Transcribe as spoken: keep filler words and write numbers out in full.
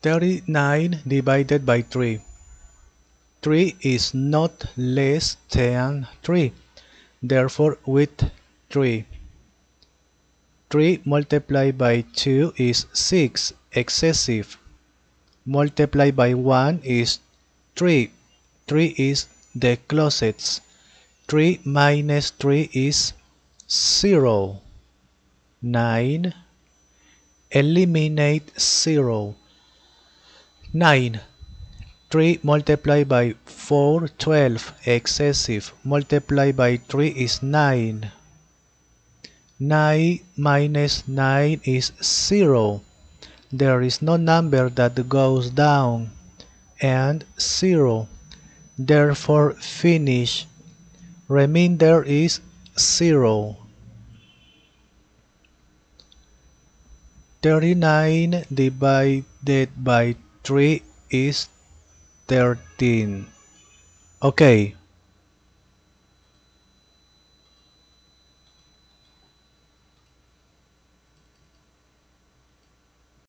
thirty-nine divided by three. three is not less than three, therefore with three. three multiplied by two is six, excessive. Multiplied by one is three. three is the closest. three minus three is zero. nine. Eliminate zero. nine. three multiplied by four, twelve, excessive. Multiplied by three is nine. nine minus nine is zero. There is no number that goes down, and zero. Therefore finish. Remainder is zero. thirty-nine divided by three is thirteen. Okay,